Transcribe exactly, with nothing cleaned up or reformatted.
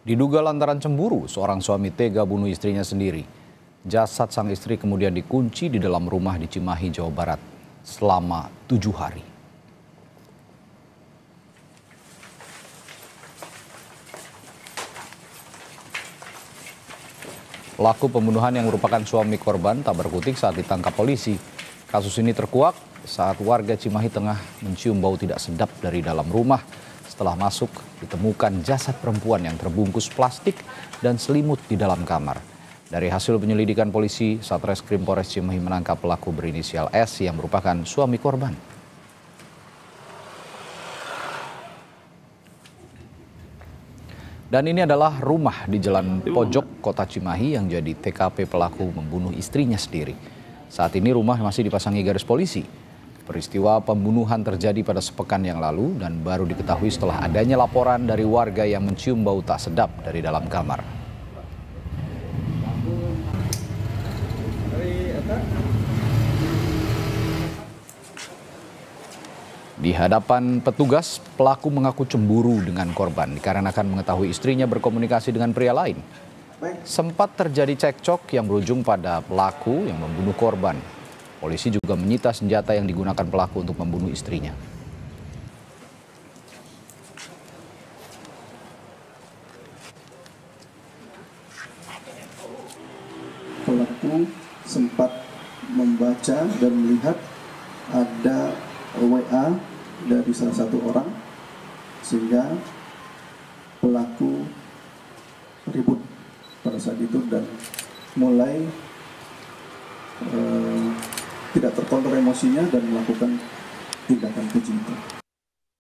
Diduga lantaran cemburu, seorang suami tega bunuh istrinya sendiri. Jasad sang istri kemudian dikunci di dalam rumah di Cimahi, Jawa Barat selama tujuh hari. Pelaku pembunuhan yang merupakan suami korban tak berkutik saat ditangkap polisi. Kasus ini terkuak saat warga Cimahi tengah mencium bau tidak sedap dari dalam rumah. Setelah masuk, ditemukan jasad perempuan yang terbungkus plastik dan selimut di dalam kamar. Dari hasil penyelidikan polisi, Satreskrim Polres Cimahi menangkap pelaku berinisial S yang merupakan suami korban. Dan ini adalah rumah di Jalan Pojok, Kota Cimahi yang jadi T K P pelaku membunuh istrinya sendiri. Saat ini rumah masih dipasangi garis polisi. Peristiwa pembunuhan terjadi pada sepekan yang lalu dan baru diketahui setelah adanya laporan dari warga yang mencium bau tak sedap dari dalam kamar. Di hadapan petugas, pelaku mengaku cemburu dengan korban dikarenakan mengetahui istrinya berkomunikasi dengan pria lain. Sempat terjadi cekcok yang berujung pada pelaku yang membunuh korban. Polisi juga menyita senjata yang digunakan pelaku untuk membunuh istrinya. Pelaku sempat membaca dan melihat ada W A dari salah satu orang, sehingga pelaku ribut pada saat itu dan mulai eh, tidak terkontrol emosinya dan melakukan tindakan keji itu.